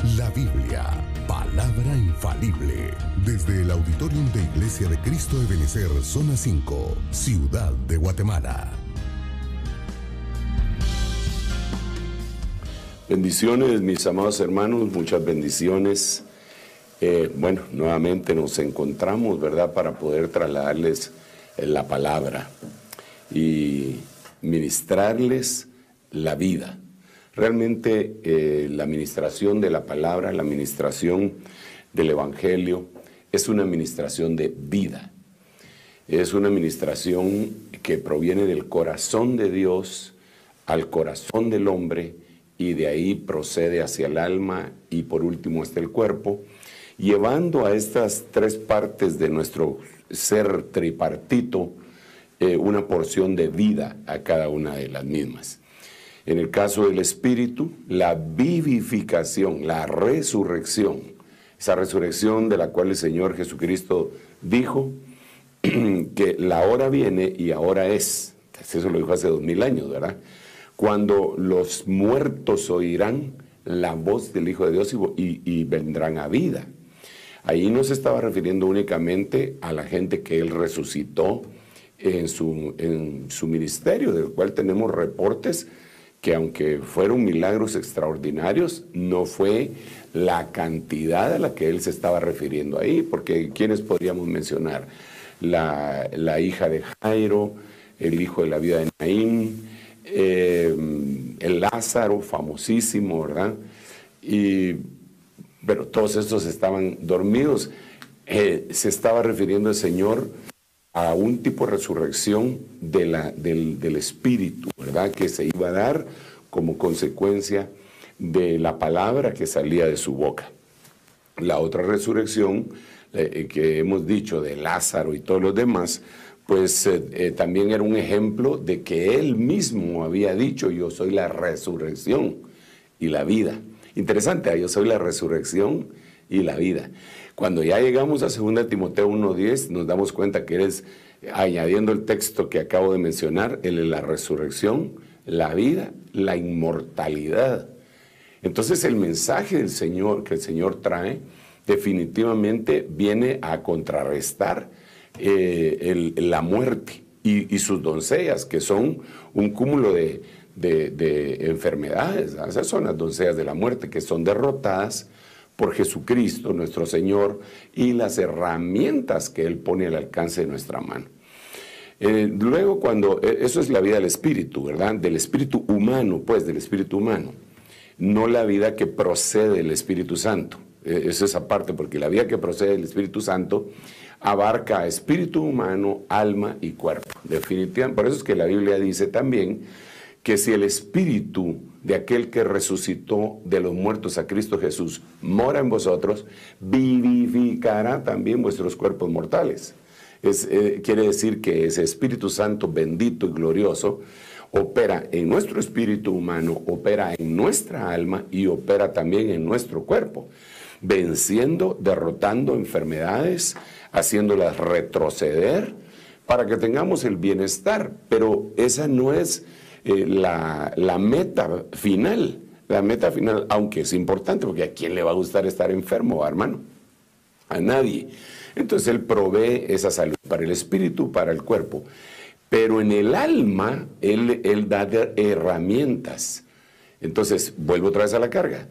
La Biblia, palabra infalible. Desde el Auditorium de Iglesia de Cristo de Benecer, Zona 5, Ciudad de Guatemala. Bendiciones, mis amados hermanos, muchas bendiciones. Nuevamente nos encontramos, ¿verdad?, para poder trasladarles la palabra y ministrarles la vida. Realmente la ministración de la palabra, la ministración del Evangelio es una ministración de vida. Es una ministración que proviene del corazón de Dios al corazón del hombre y de ahí procede hacia el alma y por último hasta el cuerpo, llevando a estas tres partes de nuestro ser tripartito una porción de vida a cada una de las mismas. En el caso del Espíritu, la vivificación, la resurrección, esa resurrección de la cual el Señor Jesucristo dijo que la hora viene y ahora es. Eso lo dijo hace 2000 años, ¿verdad? Cuando los muertos oirán la voz del Hijo de Dios y vendrán a vida. Ahí no se estaba refiriendo únicamente a la gente que Él resucitó en su ministerio, del cual tenemos reportes que aunque fueron milagros extraordinarios, no fue la cantidad a la que Él se estaba refiriendo ahí, porque ¿quiénes podríamos mencionar? La hija de Jairo, el hijo de la viuda de Naín, el Lázaro, famosísimo, ¿verdad? Pero todos estos estaban dormidos. Se estaba refiriendo el Señor a un tipo de resurrección del Espíritu, ¿verdad?, que se iba a dar como consecuencia de la palabra que salía de su boca. La otra resurrección que hemos dicho de Lázaro y todos los demás, pues también era un ejemplo de que Él mismo había dicho: yo soy la resurrección y la vida. Interesante, yo soy la resurrección y la vida. Cuando ya llegamos a 2 Timoteo 1:10, nos damos cuenta que eres, añadiendo el texto que acabo de mencionar, Él es la resurrección, la vida, la inmortalidad. Entonces el mensaje del Señor, que el Señor trae, definitivamente viene a contrarrestar la muerte y sus doncellas, que son un cúmulo de enfermedades. Esas son las doncellas de la muerte, que son derrotadas por Jesucristo, nuestro Señor, y las herramientas que Él pone al alcance de nuestra mano. Luego, eso es la vida del Espíritu, ¿verdad? Del Espíritu humano, pues, del Espíritu humano. No la vida que procede del Espíritu Santo. Eso es aparte, porque la vida que procede del Espíritu Santo abarca a espíritu humano, alma y cuerpo. Definitivamente, por eso es que la Biblia dice también que si el Espíritu de aquel que resucitó de los muertos a Cristo Jesús mora en vosotros, vivificará también vuestros cuerpos mortales. Quiere decir que ese Espíritu Santo bendito y glorioso opera en nuestro espíritu humano, opera en nuestra alma y opera también en nuestro cuerpo, venciendo, derrotando enfermedades, haciéndolas retroceder para que tengamos el bienestar. Pero esa no es la meta final. La meta final, aunque es importante, porque ¿a quién le va a gustar estar enfermo, hermano? A nadie. Entonces Él provee esa salud para el espíritu, para el cuerpo. Pero en el alma, Él da herramientas. Entonces, vuelvo otra vez a la carga.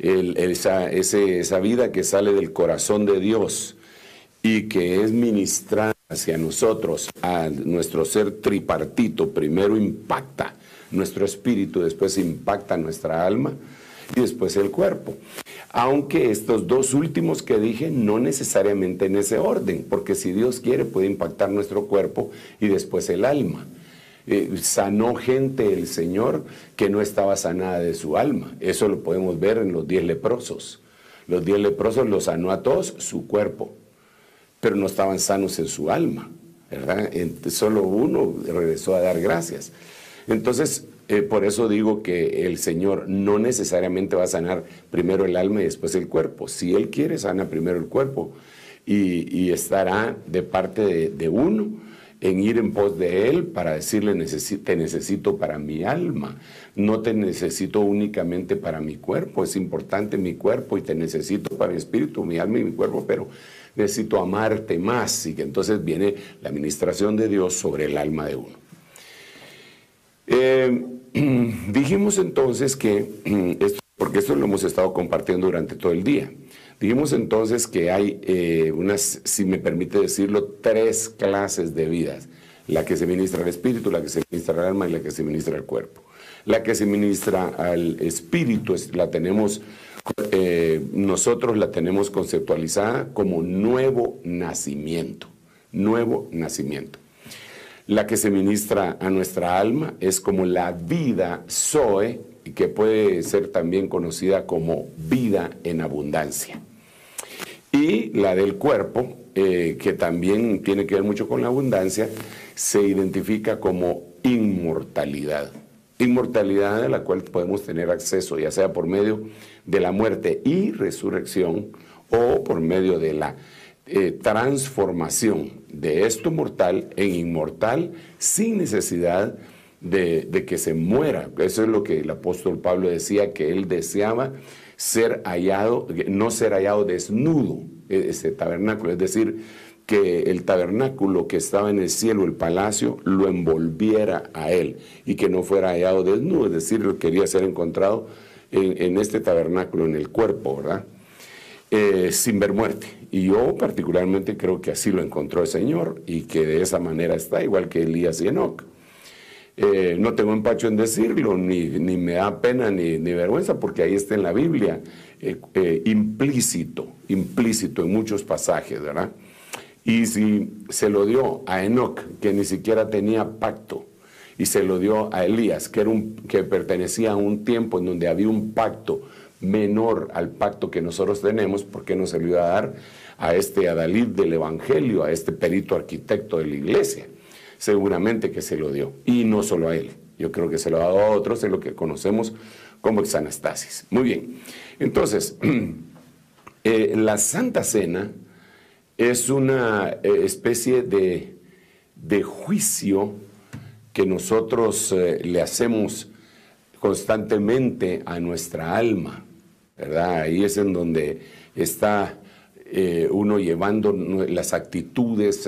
Esa vida que sale del corazón de Dios y que es ministrada hacia nosotros, a nuestro ser tripartito, primero impacta nuestro espíritu, después impacta nuestra alma y después el cuerpo. Aunque estos dos últimos que dije no necesariamente en ese orden, porque si Dios quiere puede impactar nuestro cuerpo y después el alma. Sanó gente el Señor que no estaba sanada de su alma. Eso lo podemos ver en los 10 leprosos. Los 10 leprosos los sanó a todos su cuerpo, pero no estaban sanos en su alma, ¿verdad? Solo uno regresó a dar gracias. Entonces, por eso digo que el Señor no necesariamente va a sanar primero el alma y después el cuerpo. Si Él quiere, sana primero el cuerpo y estará de parte de uno en ir en pos de Él para decirle, te necesito para mi alma, no te necesito únicamente para mi cuerpo, es importante mi cuerpo y te necesito para mi espíritu, mi alma y mi cuerpo, pero necesito amarte más. Y que entonces viene la administración de Dios sobre el alma de uno. Dijimos entonces que, porque esto lo hemos estado compartiendo durante todo el día, dijimos entonces que hay si me permite decirlo, 3 clases de vidas: la que se ministra al espíritu, la que se ministra al alma y la que se ministra al cuerpo. La que se ministra al espíritu la tenemos, nosotros la tenemos conceptualizada como nuevo nacimiento, nuevo nacimiento. La que se ministra a nuestra alma es como la vida Zoe, que puede ser también conocida como vida en abundancia. Y la del cuerpo, que también tiene que ver mucho con la abundancia, se identifica como inmortalidad. Inmortalidad a la cual podemos tener acceso, ya sea por medio de la muerte y resurrección, o por medio de la transformación de esto mortal en inmortal, sin necesidad de que se muera. Eso es lo que el apóstol Pablo decía, que él deseaba ser hallado, no ser hallado desnudo, ese tabernáculo, es decir, que el tabernáculo que estaba en el cielo, el palacio, lo envolviera a él y que no fuera hallado desnudo, es decir, lo quería ser encontrado en este tabernáculo, en el cuerpo, ¿verdad? Sin ver muerte. Y yo particularmente creo que así lo encontró el Señor y que de esa manera está, igual que Elías y Enoc. No tengo empacho en decirlo, ni me da pena ni vergüenza, porque ahí está en la Biblia, implícito en muchos pasajes, ¿verdad? Y si se lo dio a Enoc, que ni siquiera tenía pacto, y se lo dio a Elías, que pertenecía a un tiempo en donde había un pacto menor al pacto que nosotros tenemos, ¿por qué no se lo iba a dar a este adalid del Evangelio, a este perito arquitecto de la iglesia? Seguramente que se lo dio, y no solo a él, yo creo que se lo ha dado a otros, en lo que conocemos como exanastasis. Muy bien, entonces, la Santa Cena es una especie de juicio que nosotros le hacemos constantemente a nuestra alma, ¿verdad? Ahí es en donde está uno llevando las actitudes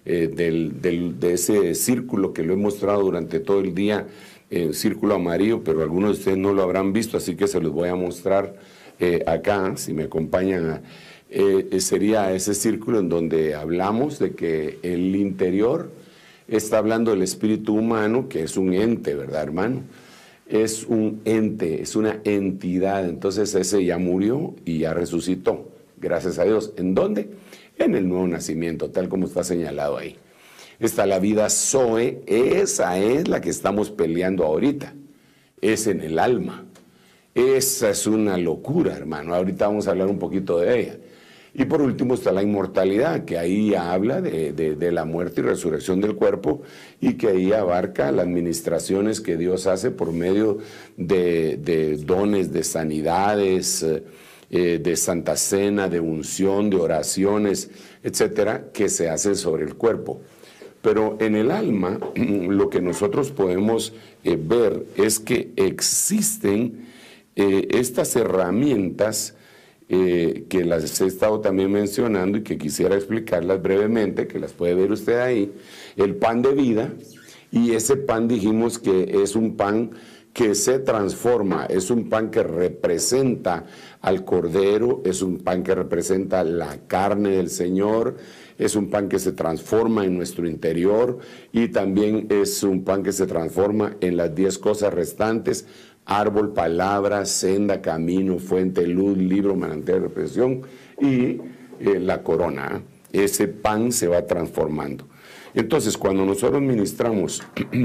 de ese círculo que lo he mostrado durante todo el día, círculo amarillo, pero algunos de ustedes no lo habrán visto, así que se los voy a mostrar acá, si me acompañan. Sería ese círculo en donde hablamos de que el interior está hablando del espíritu humano, que es un ente, ¿verdad, hermano? Es un ente, es una entidad. Entonces ese ya murió y ya resucitó, gracias a Dios. ¿En dónde? En el nuevo nacimiento, tal como está señalado ahí. Está la vida Zoe, esa es la que estamos peleando ahorita, es en el alma. Esa es una locura, hermano, ahorita vamos a hablar un poquito de ella. Y por último está la inmortalidad, que ahí habla de la muerte y resurrección del cuerpo, y que ahí abarca las administraciones que Dios hace por medio de dones, de sanidades, de Santa Cena, de unción, de oraciones, etcétera, que se hacen sobre el cuerpo. Pero en el alma, lo que nosotros podemos ver es que existen estas herramientas que las he estado también mencionando y que quisiera explicarlas brevemente, que las puede ver usted ahí. El pan de vida, y ese pan dijimos que es un pan que se transforma, es un pan que representa al Cordero, es un pan que representa la carne del Señor, es un pan que se transforma en nuestro interior, y también es un pan que se transforma en las 10 cosas restantes: árbol, palabra, senda, camino, fuente, luz, libro, manantial de represión, y la corona. Ese pan se va transformando. Entonces, cuando nosotros ministramos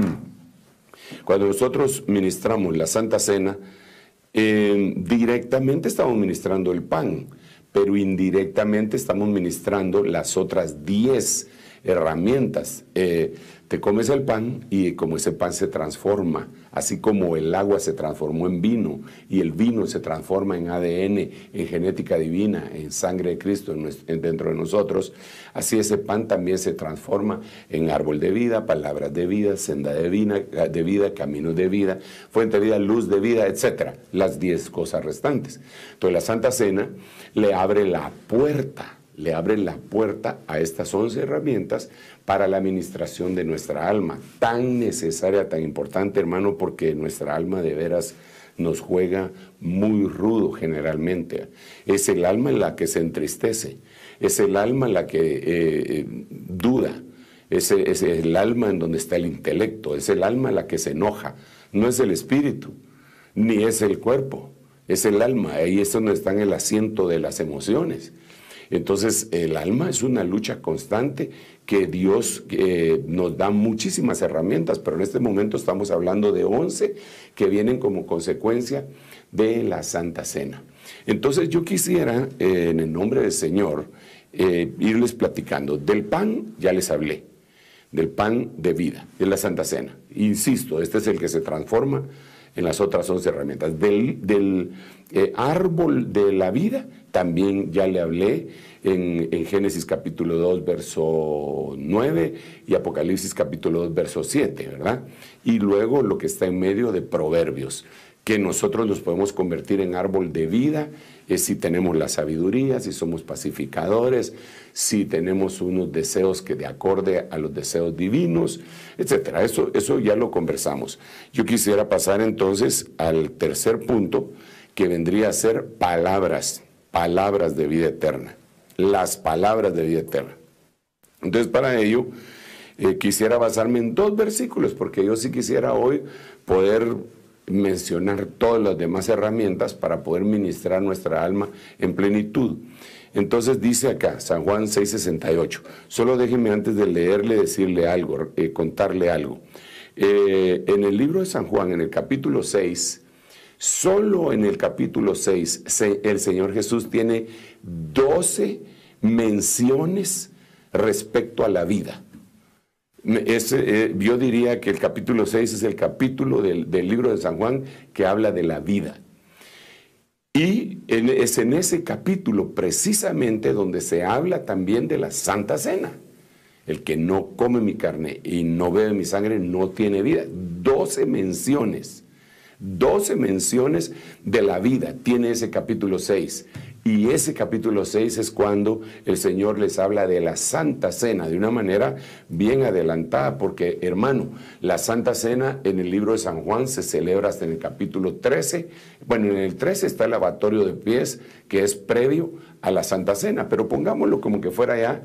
la Santa Cena, directamente estamos ministrando el pan, pero indirectamente estamos ministrando las otras 10 herramientas. Te comes el pan y como ese pan se transforma, así como el agua se transformó en vino y el vino se transforma en ADN, en genética divina, en sangre de Cristo dentro de nosotros, así ese pan también se transforma en árbol de vida, palabras de vida, senda de vida, caminos de vida, fuente de vida, luz de vida, etcétera, las 10 cosas restantes. Entonces la Santa Cena le abre la puerta a estas 11 herramientas para la administración de nuestra alma, tan necesaria, tan importante, hermano, porque nuestra alma de veras nos juega muy rudo generalmente. Es el alma en la que se entristece, es el alma en la que duda, es el alma en donde está el intelecto, es el alma en la que se enoja, no es el espíritu, ni es el cuerpo, es el alma, ahí es donde está en el asiento de las emociones. Entonces, el alma es una lucha constante que Dios nos da muchísimas herramientas, pero en este momento estamos hablando de 11 que vienen como consecuencia de la Santa Cena. Entonces, yo quisiera, en el nombre del Señor, irles platicando. Del pan, ya les hablé, del pan de vida, de la Santa Cena. Insisto, este es el que se transforma en las otras 11 herramientas. Del árbol de la vida, también ya le hablé en Génesis capítulo 2, verso 9 y Apocalipsis capítulo 2, verso 7, ¿verdad? Y luego lo que está en medio de Proverbios, que nosotros nos podemos convertir en árbol de vida si tenemos la sabiduría, si somos pacificadores, si tenemos unos deseos que de acorde a los deseos divinos, etcétera. Eso ya lo conversamos. Yo quisiera pasar entonces al tercer punto, que vendría a ser palabras de vida eterna, las palabras de vida eterna. Entonces, para ello, quisiera basarme en 2 versículos, porque yo sí quisiera hoy poder mencionar todas las demás herramientas para poder ministrar nuestra alma en plenitud. Entonces dice acá, San Juan 6:68, solo déjenme antes de leerle decirle algo, contarle algo. En el libro de San Juan, en el capítulo 6, solo en el capítulo 6, el Señor Jesús tiene 12 menciones respecto a la vida. Yo diría que el capítulo 6 es el capítulo del libro de San Juan que habla de la vida. Y es en ese capítulo precisamente donde se habla también de la Santa Cena. El que no come mi carne y no bebe mi sangre no tiene vida. 12 menciones de la vida tiene ese capítulo 6. Y ese capítulo 6 es cuando el Señor les habla de la Santa Cena, de una manera bien adelantada, porque, hermano, la Santa Cena en el libro de San Juan se celebra hasta en el capítulo 13. Bueno, en el 13 está el lavatorio de pies, que es previo a la Santa Cena, pero pongámoslo como que fuera ya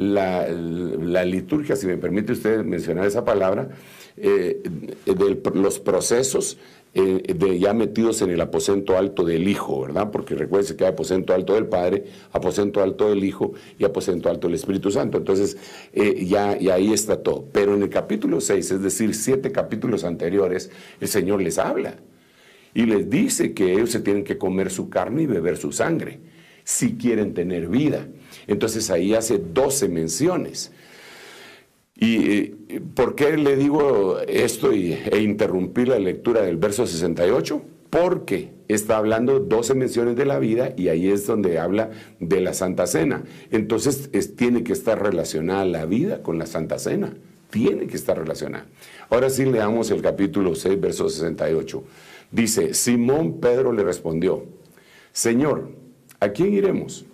la liturgia, si me permite usted mencionar esa palabra, de los procesos ya metidos en el aposento alto del Hijo, ¿verdad? Porque recuérdense que hay aposento alto del Padre, aposento alto del Hijo y aposento alto del Espíritu Santo. Entonces, ya ahí está todo. Pero en el capítulo 6, es decir, 7 capítulos anteriores, el Señor les habla y les dice que ellos se tienen que comer su carne y beber su sangre si quieren tener vida. Entonces, ahí hace 12 menciones. ¿Y por qué le digo esto e interrumpir la lectura del verso 68? Porque está hablando 12 menciones de la vida y ahí es donde habla de la Santa Cena. Entonces tiene que estar relacionada la vida con la Santa Cena. Tiene que estar relacionada. Ahora sí leamos el capítulo 6, verso 68. Dice, Simón Pedro le respondió, Señor, ¿a quién iremos?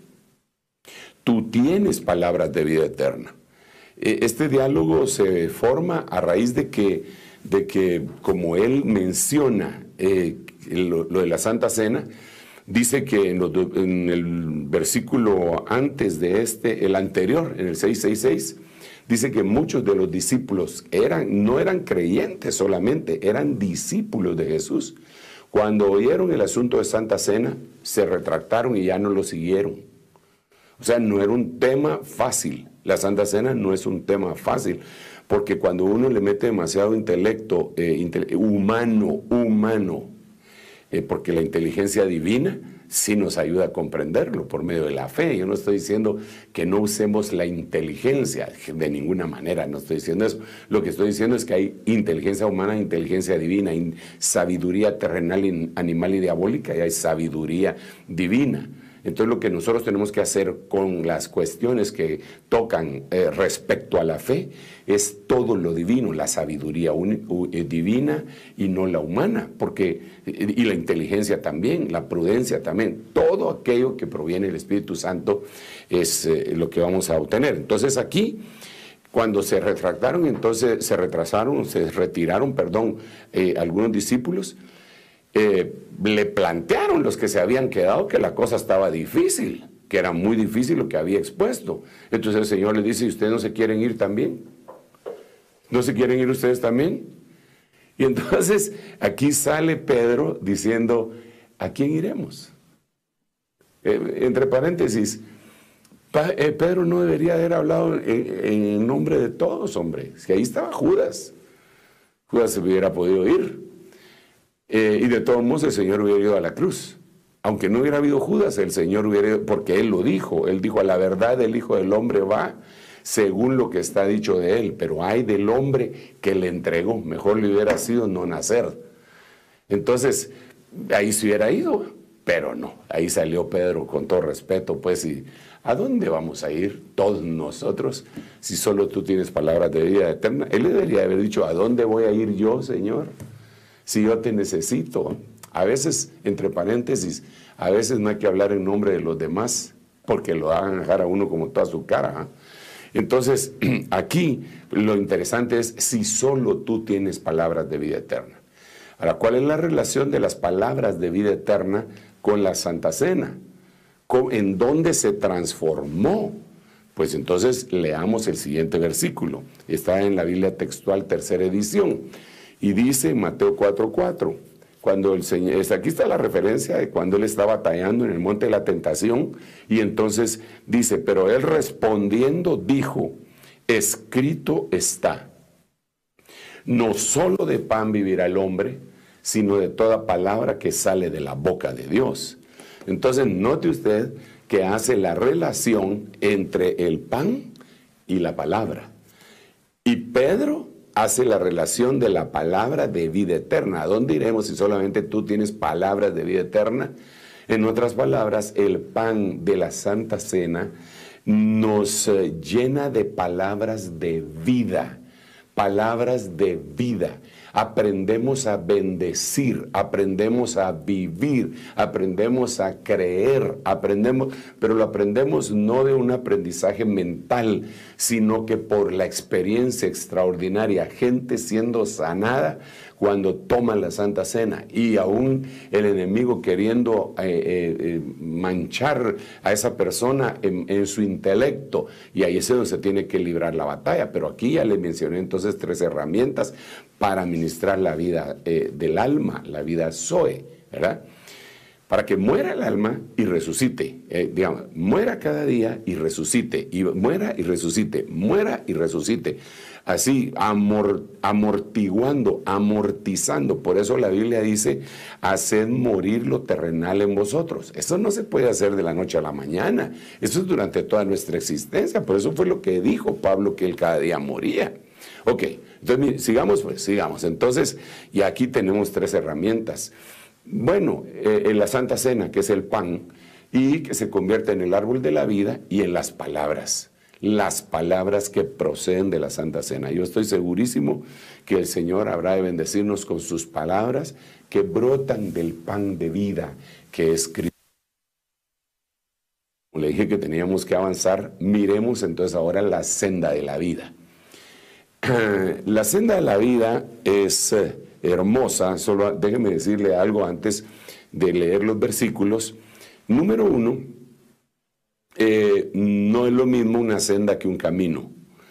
Tú tienes palabras de vida eterna. Este diálogo se forma a raíz de que como él menciona lo de la Santa Cena, dice que en el versículo antes de el anterior, en el 6:66, dice que muchos de los discípulos no eran creyentes solamente, eran discípulos de Jesús. Cuando oyeron el asunto de Santa Cena, se retractaron y ya no lo siguieron. O sea, no era un tema fácil. La Santa Cena no es un tema fácil, porque cuando uno le mete demasiado intelecto humano, porque la inteligencia divina sí nos ayuda a comprenderlo por medio de la fe. Yo no estoy diciendo que no usemos la inteligencia, de ninguna manera, no estoy diciendo eso. Lo que estoy diciendo es que hay inteligencia humana, inteligencia divina, sabiduría terrenal, animal y diabólica, y hay sabiduría divina. Entonces lo que nosotros tenemos que hacer con las cuestiones que tocan respecto a la fe es todo lo divino, la sabiduría divina y no la humana, y la inteligencia también, la prudencia también, todo aquello que proviene del Espíritu Santo es lo que vamos a obtener. Entonces aquí, cuando se retiraron, algunos discípulos, le plantearon los que se habían quedado que la cosa estaba difícil, que era muy difícil lo que había expuesto. Entonces el Señor les dice: ¿y ustedes no se quieren ir también? ¿No se quieren ir ustedes también? Y entonces aquí sale Pedro diciendo: ¿a quién iremos? Entre paréntesis, Pedro no debería haber hablado en nombre de todos, hombre. Si ahí estaba Judas. Judas se hubiera podido ir. Y de todos modos el Señor hubiera ido a la cruz. Aunque no hubiera habido Judas, el Señor hubiera ido, porque Él lo dijo. Él dijo: a la verdad el Hijo del Hombre va según lo que está dicho de Él. Pero ay del hombre que le entregó. Mejor le hubiera sido no nacer. Entonces, ahí se hubiera ido. Pero no, ahí salió Pedro con todo respeto, pues, y ¿a dónde vamos a ir todos nosotros si solo tú tienes palabras de vida eterna? Él le debería haber dicho: ¿a dónde voy a ir yo, Señor? Si yo te necesito. A veces, entre paréntesis, a veces no hay que hablar en nombre de los demás, porque lo hagan dejar a uno como toda su cara. Entonces, aquí lo interesante es si solo tú tienes palabras de vida eterna. Ahora, ¿cuál es la relación de las palabras de vida eterna con la Santa Cena? ¿En dónde se transformó? Pues entonces leamos el siguiente versículo. Está en la Biblia textual, tercera edición. Y dice Mateo 4:4, cuando el Señor, aquí está la referencia de cuando Él estaba batallando en el monte de la tentación, y entonces dice: pero Él respondiendo dijo: escrito está, no solo de pan vivirá el hombre, sino de toda palabra que sale de la boca de Dios. Entonces note usted que hace la relación entre el pan y la palabra. Y Pedro hace la relación de la palabra de vida eterna. ¿A dónde iremos si solamente tú tienes palabras de vida eterna? En otras palabras, el pan de la Santa Cena nos llena de palabras de vida. Palabras de vida. Aprendemos a bendecir, aprendemos a vivir, aprendemos a creer, pero lo aprendemos no de un aprendizaje mental, sino que por la experiencia extraordinaria, gente siendo sanada cuando toman la Santa Cena, y aún el enemigo queriendo manchar a esa persona en su intelecto, y ahí es donde se tiene que librar la batalla. Pero aquí ya le mencioné entonces 3 herramientas para administrar la vida del alma, la vida Zoe, ¿verdad? Para que muera el alma y resucite, digamos, muera cada día y resucite, y muera y resucite, muera y resucite. Así, amortiguando, amortizando. Por eso la Biblia dice: haced morir lo terrenal en vosotros. Eso no se puede hacer de la noche a la mañana. Eso es durante toda nuestra existencia. Por eso fue lo que dijo Pablo, que él cada día moría. Ok, entonces mire, sigamos. Entonces, y aquí tenemos 3 herramientas. Bueno, en la Santa Cena, que es el pan, y que se convierte en el árbol de la vida, y en las palabras que proceden de la Santa Cena. Yo estoy segurísimo que el Señor habrá de bendecirnos con sus palabras que brotan del pan de vida, que es Cristo. Como le dije que teníamos que avanzar, miremos entonces ahora la senda de la vida. La senda de la vida es hermosa. Solo déjeme decirle algo antes de leer los versículos. Número 1, no es lo mismo una senda que un camino.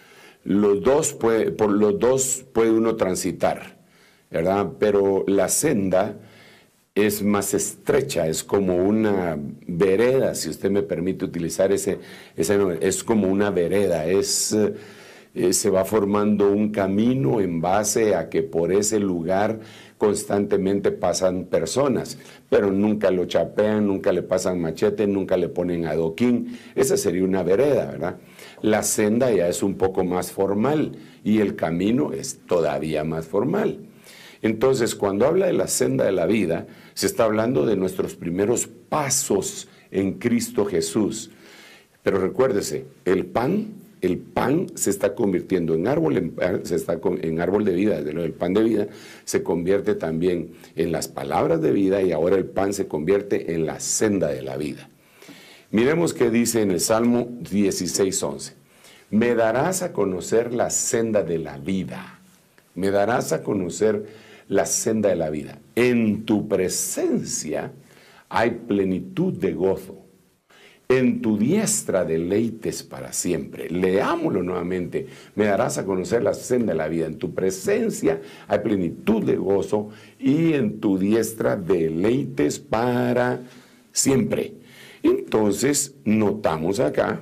Por los dos puede uno transitar, ¿verdad? Pero la senda es más estrecha, es como una vereda, si usted me permite utilizar ese nombre. Es como una vereda, Se va formando un camino en base a que por ese lugar constantemente pasan personas, pero nunca lo chapean, nunca le pasan machete, nunca le ponen adoquín. Esa sería una vereda, ¿verdad? La senda ya es un poco más formal y el camino es todavía más formal. Entonces, cuando habla de la senda de la vida, se está hablando de nuestros primeros pasos en Cristo Jesús. Pero recuérdese, el pan se está convirtiendo en árbol, en árbol de vida. Desde el pan de vida se convierte también en las palabras de vida, y ahora el pan se convierte en la senda de la vida. Miremos qué dice en el Salmo 16:11. Me darás a conocer la senda de la vida. Me darás a conocer la senda de la vida. En tu presencia hay plenitud de gozo. En tu diestra deleites para siempre. Leámoslo nuevamente. Me darás a conocer la senda de la vida. En tu presencia hay plenitud de gozo y en tu diestra deleites para siempre. Entonces, notamos acá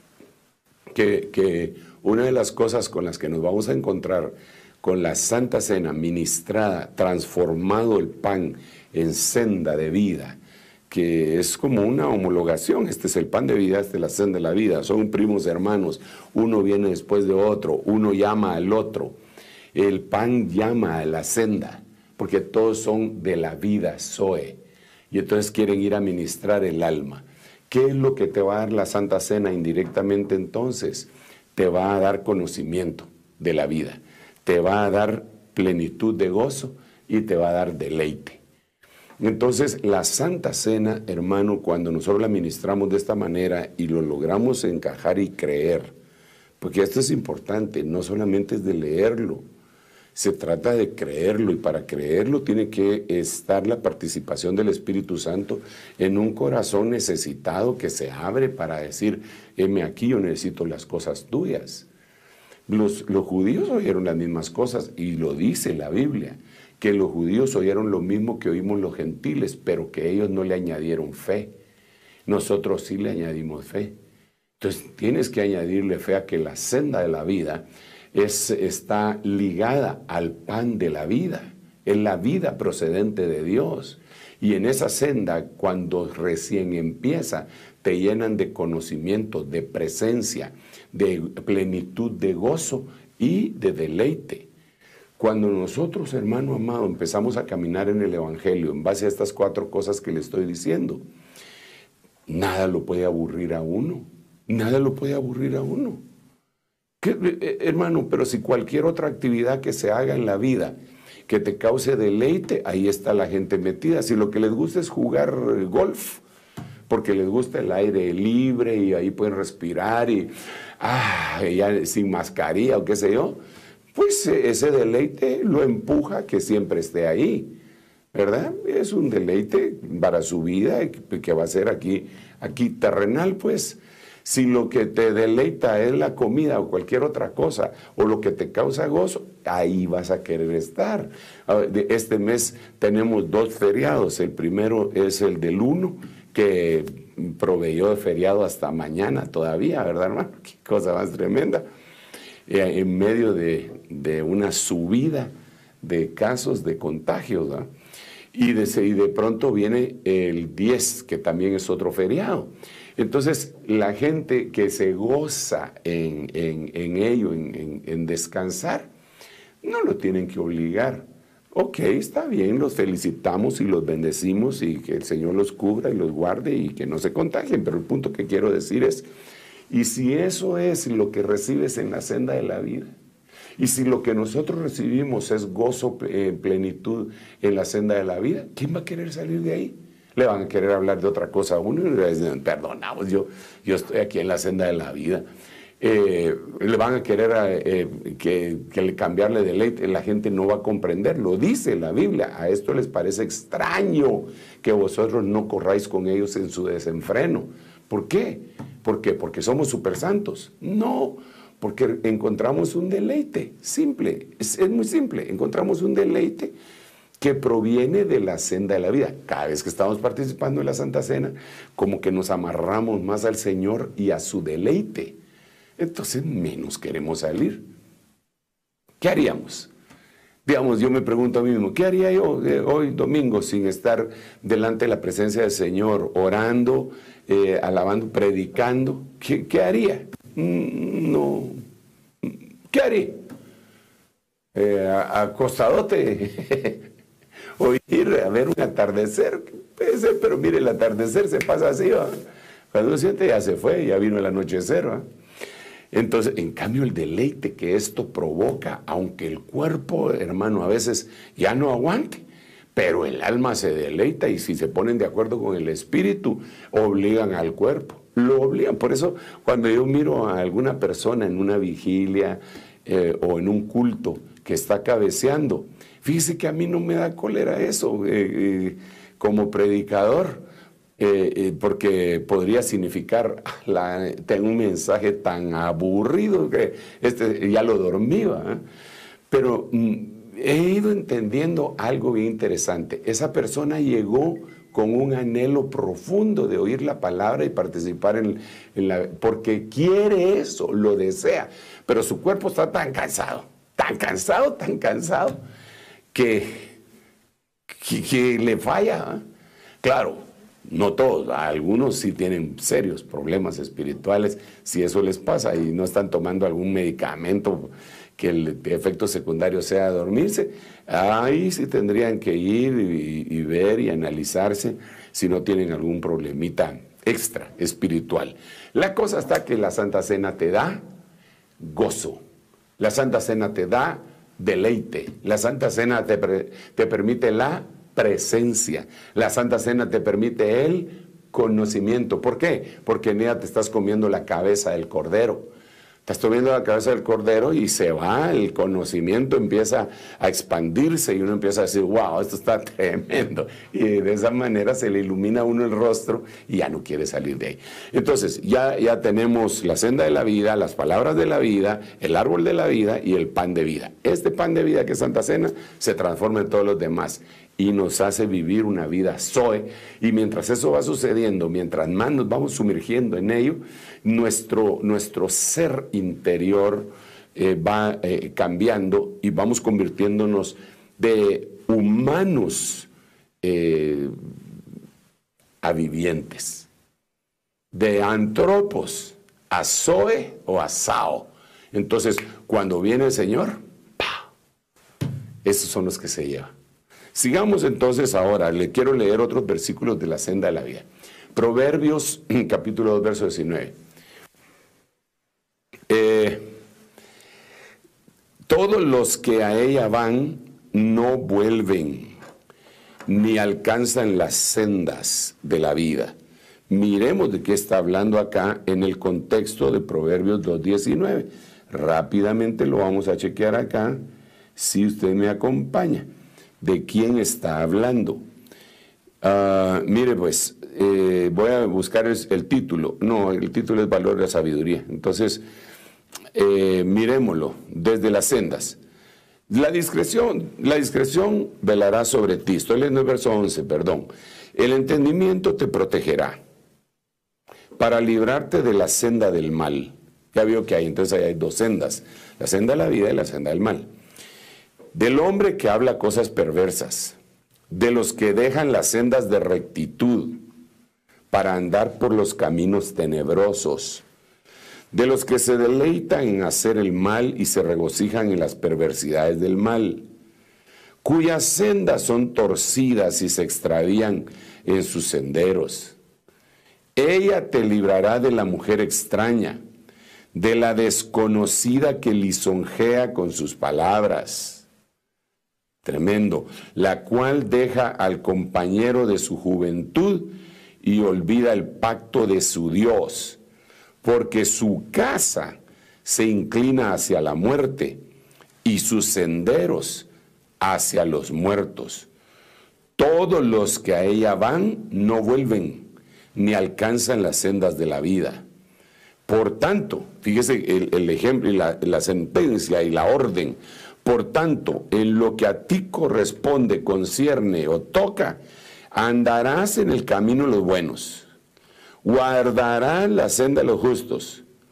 que una de las cosas con las que nos vamos a encontrar con la Santa Cena ministrada, transformado el pan en senda de vida, que es como una homologación. Este es el pan de vida, este es la senda de la vida. Son primos hermanos, uno viene después de otro, uno llama al otro. El pan llama a la senda, porque todos son de la vida Zoe, y entonces quieren ir a ministrar el alma. ¿Qué es lo que te va a dar la Santa Cena indirectamente entonces? Te va a dar conocimiento de la vida, te va a dar plenitud de gozo y te va a dar deleite. Entonces, la Santa Cena, hermano, cuando nosotros la ministramos de esta manera y lo logramos encajar y creer, porque esto es importante, no solamente es de leerlo, se trata de creerlo, y para creerlo tiene que estar la participación del Espíritu Santo en un corazón necesitado que se abre para decir, heme aquí, yo necesito las cosas tuyas. Los judíos oyeron las mismas cosas, y lo dice la Biblia, que los judíos oyeron lo mismo que oímos los gentiles, pero que ellos no le añadieron fe. Nosotros sí le añadimos fe. Entonces tienes que añadirle fe a que la senda de la vida está ligada al pan de la vida, es la vida procedente de Dios. Y en esa senda, cuando recién empieza, te llenan de conocimiento, de presencia, de plenitud de gozo y de deleite. Cuando nosotros, hermano amado, empezamos a caminar en el Evangelio en base a estas 4 cosas que le estoy diciendo, nada lo puede aburrir a uno, nada lo puede aburrir a uno. Hermano, pero si cualquier otra actividad que se haga en la vida que te cause deleite, ahí está la gente metida. Si lo que les gusta es jugar golf, porque les gusta el aire libre y ahí pueden respirar y ya sin mascarilla o qué sé yo, pues ese deleite lo empuja a que siempre esté ahí, ¿verdad? Es un deleite para su vida que va a ser aquí terrenal, pues. Si lo que te deleita es la comida o cualquier otra cosa, o lo que te causa gozo, ahí vas a querer estar. Este mes tenemos 2 feriados. El primero es el del 1, que proveyó de feriado hasta mañana todavía, ¿verdad, hermano? Qué cosa más tremenda. En medio de una subida de casos de contagios, ¿verdad? Y de pronto viene el 10, que también es otro feriado. Entonces, la gente que se goza en ello, en descansar, no lo tienen que obligar. Ok, está bien, los felicitamos y los bendecimos y que el Señor los cubra y los guarde y que no se contagien. Pero el punto que quiero decir es, y si eso es lo que recibes en la senda de la vida, y si lo que nosotros recibimos es gozo, plenitud en la senda de la vida, ¿quién va a querer salir de ahí? Le van a querer hablar de otra cosa a uno y le dicen, perdonamos, yo estoy aquí en la senda de la vida. Le van a querer cambiarle deleite, la gente no va a comprender, lo dice la Biblia, a esto les parece extraño que vosotros no corráis con ellos en su desenfreno. ¿Por qué? ¿Por qué? ¿Porque somos super santos? No, porque encontramos un deleite, simple, es muy simple, encontramos un deleite que proviene de la senda de la vida. Cada vez que estamos participando en la Santa Cena, como que nos amarramos más al Señor y a su deleite, entonces menos queremos salir. ¿Qué haríamos? Digamos, yo me pregunto a mí mismo, ¿qué haría yo hoy domingo sin estar delante de la presencia del Señor, orando, alabando, predicando? ¿Qué haría? No. ¿Qué haría? Acostadote, o ir a ver un atardecer. Puede ser, pero mire, el atardecer se pasa así, ¿va? Cuando uno siente ya se fue, ya vino el anochecer, ¿va? Entonces, en cambio, el deleite que esto provoca, aunque el cuerpo, hermano, a veces ya no aguante, pero el alma se deleita, y si se ponen de acuerdo con el espíritu, obligan al cuerpo, lo obligan. Por eso, cuando yo miro a alguna persona en una vigilia o en un culto que está cabeceando, fíjese que a mí no me da cólera eso como predicador. Porque podría significar tengo un mensaje tan aburrido que ya lo dormí, ¿eh? Pero he ido entendiendo algo bien interesante. Esa persona llegó con un anhelo profundo de oír la palabra y participar porque quiere eso, lo desea, pero su cuerpo está tan cansado, que le falla, ¿eh? Claro, no todos, algunos sí tienen serios problemas espirituales, si eso les pasa y no están tomando algún medicamento que el efecto secundario sea dormirse, ahí sí tendrían que ir y ver y analizarse si no tienen algún problemita extra espiritual. La cosa está que la Santa Cena te da gozo, la Santa Cena te da deleite, la Santa Cena te permite la presencia. La Santa Cena te permite el conocimiento. ¿Por qué? Porque en ella te estás comiendo la cabeza del cordero. Estás comiendo la cabeza del cordero y se va, el conocimiento empieza a expandirse y uno empieza a decir, wow, esto está tremendo. Y de esa manera se le ilumina a uno el rostro y ya no quiere salir de ahí. Entonces, ya tenemos la senda de la vida, las palabras de la vida, el árbol de la vida y el pan de vida. Este pan de vida que es Santa Cena se transforma en todos los demás y nos hace vivir una vida Zoe, y mientras eso va sucediendo, mientras más nos vamos sumergiendo en ello, nuestro ser interior va cambiando y vamos convirtiéndonos de humanos a vivientes, de antropos a Zoe o a Sao. Entonces, cuando viene el Señor, ¡pah!, esos son los que se llevan. Sigamos entonces ahora, le quiero leer otros versículos de la senda de la vida. Proverbios, capítulo 2, verso 19. Todos los que a ella van no vuelven, ni alcanzan las sendas de la vida. Miremos de qué está hablando acá en el contexto de Proverbios 2:19. Rápidamente lo vamos a chequear acá, si usted me acompaña. ¿De quién está hablando? Mire pues, voy a buscar el título. No, el título es Valor de la Sabiduría. Entonces, miremoslo desde las sendas. La discreción velará sobre ti. Estoy leyendo el verso 11, perdón. El entendimiento te protegerá para librarte de la senda del mal. Ya vio que hay, entonces ahí hay dos sendas. La senda de la vida y la senda del mal. Del hombre que habla cosas perversas, de los que dejan las sendas de rectitud para andar por los caminos tenebrosos, de los que se deleitan en hacer el mal y se regocijan en las perversidades del mal, cuyas sendas son torcidas y se extravían en sus senderos. Ella te librará de la mujer extraña, de la desconocida que lisonjea con sus palabras. Tremendo, la cual deja al compañero de su juventud y olvida el pacto de su Dios, porque su casa se inclina hacia la muerte y sus senderos hacia los muertos. Todos los que a ella van no vuelven, ni alcanzan las sendas de la vida. Por tanto, fíjese el ejemplo y la sentencia y la orden. Por tanto, en lo que a ti corresponde, concierne o toca, andarás en el camino de los buenos, guardarás la senda de los justos,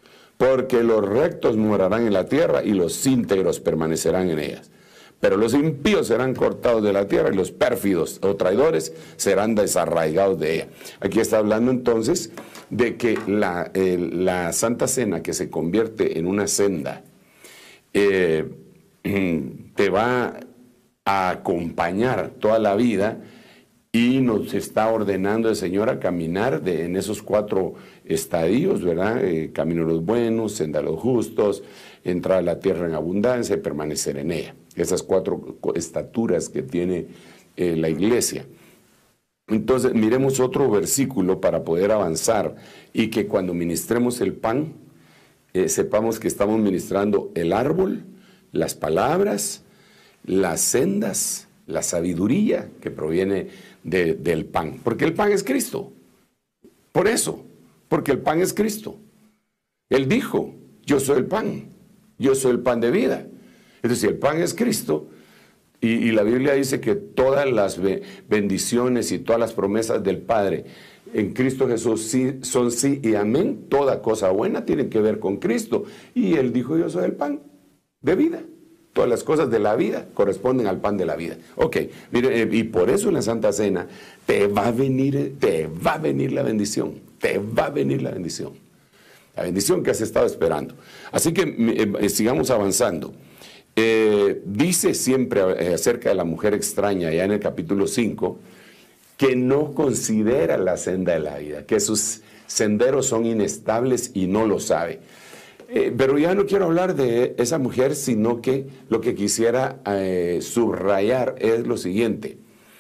porque los rectos morarán en la tierra y los íntegros permanecerán en ellas. Pero los impíos serán cortados de la tierra y los pérfidos o traidores serán desarraigados de ella. Aquí está hablando entonces de que la Santa Cena, que se convierte en una senda, te va a acompañar toda la vida y nos está ordenando el Señor a caminar en esos 4 estadios, ¿verdad? Camino de los buenos, senda de los justos, entrar a la tierra en abundancia y permanecer en ella. Esas 4 estaturas que tiene la iglesia. Entonces, miremos otro versículo para poder avanzar y que cuando ministremos el pan, sepamos que estamos ministrando el árbol, las palabras, las sendas, la sabiduría que proviene del pan. Porque el pan es Cristo. Por eso, porque el pan es Cristo. Él dijo, yo soy el pan, yo soy el pan de vida. Entonces, si el pan es Cristo, y la Biblia dice que todas las bendiciones y todas las promesas del Padre en Cristo Jesús sí, son sí y amén, toda cosa buena tiene que ver con Cristo. Y Él dijo, yo soy el pan de vida. Todas las cosas de la vida corresponden al pan de la vida. Ok, mire, y por eso en la Santa Cena te va a venir la bendición, te va a venir la bendición. La bendición que has estado esperando. Así que sigamos avanzando. Dice siempre acerca de la mujer extraña, ya en el capítulo 5, que no considera la senda de la vida, que sus senderos son inestables y no lo sabe. Pero ya no quiero hablar de esa mujer, sino que lo que quisiera subrayar es lo siguiente.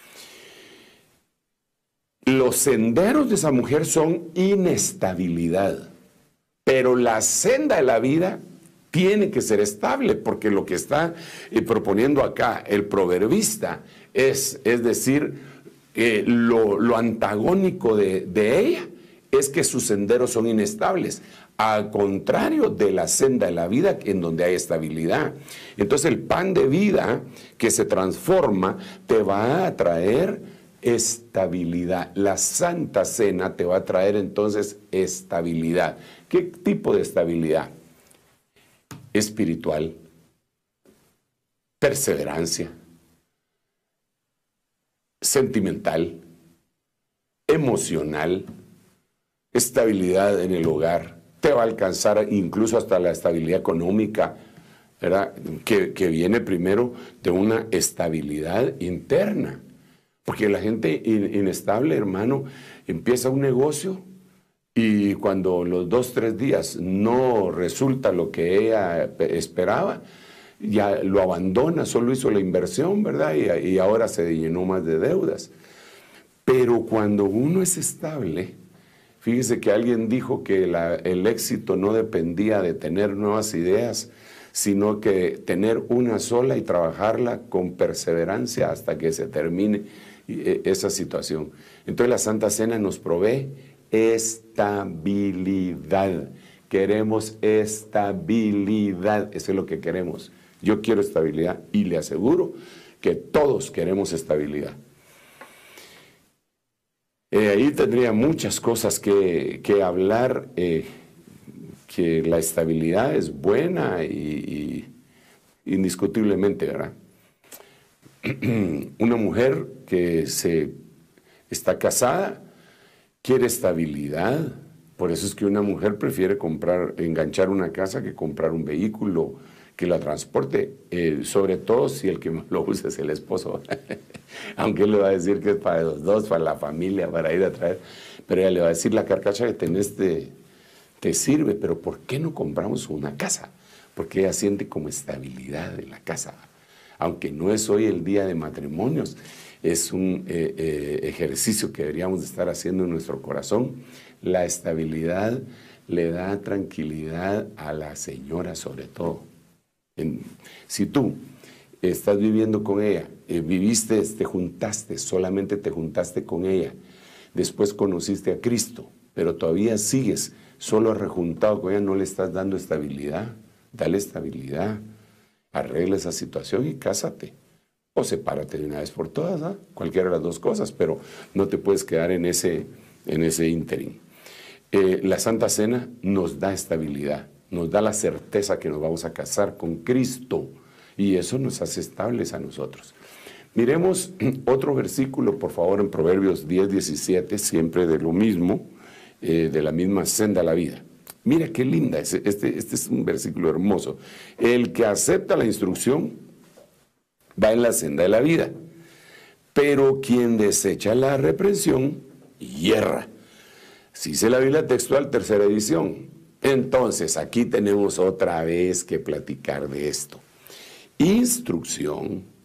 Los senderos de esa mujer son inestabilidad, pero la senda de la vida tiene que ser estable, porque lo que está proponiendo acá el proverbista es decir, lo antagónico de ella es que sus senderos son inestables, al contrario de la senda de la vida en donde hay estabilidad. Entonces el pan de vida que se transforma te va a traer estabilidad. La Santa Cena te va a traer entonces estabilidad. ¿Qué tipo de estabilidad? Espiritual, perseverancia, sentimental, emocional, estabilidad en el hogar. Te va a alcanzar incluso hasta la estabilidad económica, ¿verdad? Que viene primero de una estabilidad interna. Porque la gente inestable, hermano, empieza un negocio y cuando los 2, 3 días no resulta lo que ella esperaba, ya lo abandona, solo hizo la inversión, ¿verdad? Y ahora se llenó más de deudas. Pero cuando uno es estable, fíjese que alguien dijo que el éxito no dependía de tener nuevas ideas, sino que tener una sola y trabajarla con perseverancia hasta que se termine esa situación. Entonces la Santa Cena nos provee estabilidad. Queremos estabilidad, eso es lo que queremos. Yo quiero estabilidad y le aseguro que todos queremos estabilidad. Ahí tendría muchas cosas que hablar, que la estabilidad es buena y indiscutiblemente, ¿verdad? Una mujer que está casada quiere estabilidad. Por eso es que una mujer prefiere enganchar una casa que comprar un vehículo que la transporte, sobre todo si el que lo usa es el esposo. Aunque él le va a decir que es para los dos, para la familia, para ir a traer. Pero ella le va a decir, la carcacha que tenés te sirve, pero ¿por qué no compramos una casa? Porque ella siente como estabilidad en la casa. Aunque no es hoy el día de matrimonios, es un ejercicio que deberíamos de estar haciendo en nuestro corazón. La estabilidad le da tranquilidad a la señora sobre todo. Si tú estás viviendo con ella, solamente te juntaste con ella, después conociste a Cristo, pero todavía sigues solo rejuntado con ella, no le estás dando estabilidad. Dale estabilidad, arregla esa situación y cásate. O sepárate de una vez por todas, ¿eh? Cualquiera de las dos cosas, pero no te puedes quedar en ese ínterin. La Santa Cena nos da estabilidad, nos da la certeza que nos vamos a casar con Cristo y eso nos hace estables a nosotros. Miremos otro versículo, por favor, en Proverbios 10, 17, siempre de lo mismo, de la misma senda a la vida. Mira qué linda, este es un versículo hermoso. El que acepta la instrucción va en la senda de la vida, pero quien desecha la reprensión yerra. Si dice la Biblia textual, tercera edición. Entonces, aquí tenemos otra vez que platicar de esto. Instrucción.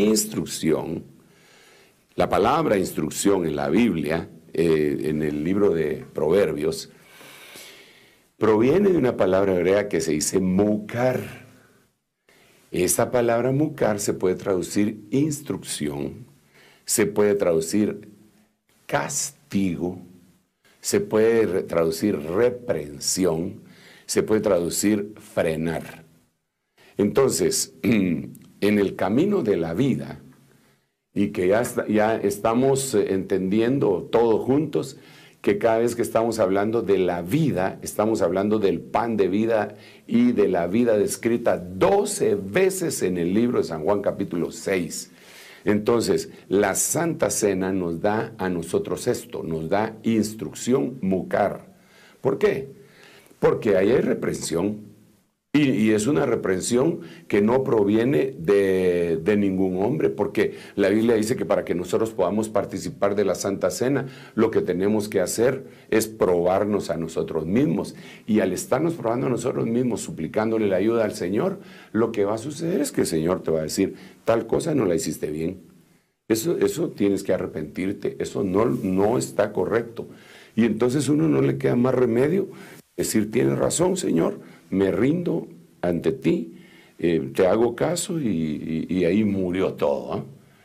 La palabra instrucción en la Biblia, en el libro de Proverbios, proviene de una palabra hebrea que se dice mukar. Esa palabra mukar se puede traducir instrucción, se puede traducir castigo, se puede traducir reprensión, se puede traducir frenar. Entonces, en el camino de la vida, y que ya estamos entendiendo todos juntos, que cada vez que estamos hablando de la vida, estamos hablando del pan de vida y de la vida descrita 12 veces en el libro de San Juan capítulo 6. Entonces, la Santa Cena nos da a nosotros esto, nos da instrucción mukar. ¿Por qué? Porque ahí hay reprensión. Y es una reprensión que no proviene de ningún hombre, porque la Biblia dice que para que nosotros podamos participar de la Santa Cena, lo que tenemos que hacer es probarnos a nosotros mismos. Y al estarnos probando a nosotros mismos, suplicándole la ayuda al Señor, lo que va a suceder es que el Señor te va a decir, tal cosa no la hiciste bien. Eso tienes que arrepentirte, eso no está correcto. Y entonces uno no le queda más remedio decir, tienes razón, Señor, me rindo ante ti, te hago caso y ahí murió todo.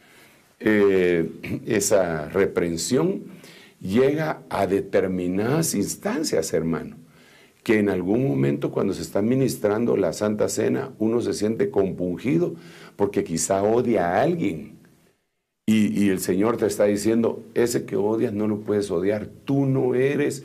Esa reprensión llega a determinadas instancias, hermano, que en algún momento cuando se está ministrando la Santa Cena, uno se siente compungido porque quizá odia a alguien. Y el Señor te está diciendo, ese que odias no lo puedes odiar, tú no eres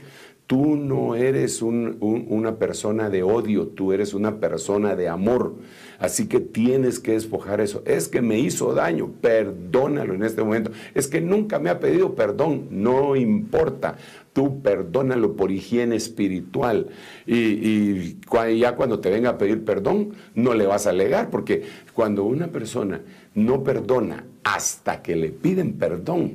una persona de odio, tú eres una persona de amor. Así que tienes que despojar eso. Es que me hizo daño, perdónalo en este momento. Es que nunca me ha pedido perdón, no importa. Tú perdónalo por higiene espiritual. Y ya cuando te venga a pedir perdón, no le vas a alegar, porque cuando una persona no perdona hasta que le piden perdón,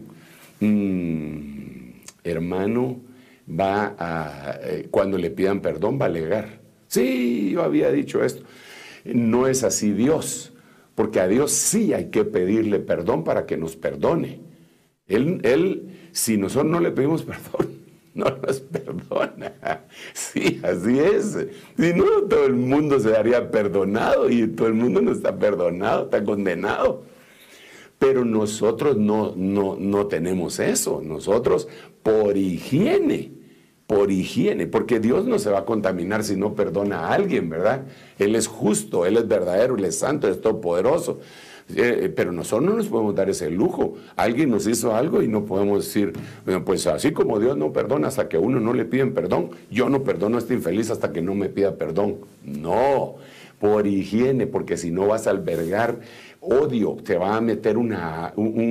hermano, cuando le pidan perdón va a alegar. Sí, yo había dicho esto. No es así Dios, porque a Dios sí hay que pedirle perdón para que nos perdone. Él, si nosotros no le pedimos perdón, no nos perdona. Sí, así es. Si no, todo el mundo se daría perdonado y todo el mundo no está perdonado, está condenado. Pero nosotros no tenemos eso. Nosotros por higiene, porque Dios no se va a contaminar si no perdona a alguien, ¿verdad? Él es justo, Él es verdadero, Él es santo, Él es todopoderoso. Pero nosotros no nos podemos dar ese lujo. Alguien nos hizo algo y no podemos decir, bueno, pues así como Dios no perdona hasta que a uno no le piden perdón, yo no perdono a este infeliz hasta que no me pida perdón. No, por higiene, porque si no vas a albergar odio, te va a meter una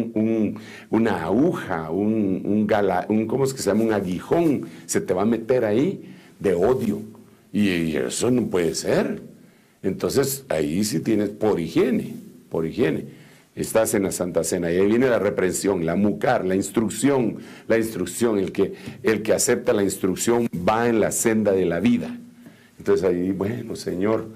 aguja, ¿cómo es que se llama? Un aguijón, se te va a meter ahí de odio. Y eso no puede ser. Entonces, ahí sí tienes por higiene. Estás en la Santa Cena y ahí viene la reprensión, la mukar, la instrucción, el que acepta la instrucción va en la senda de la vida. Entonces ahí, bueno, Señor,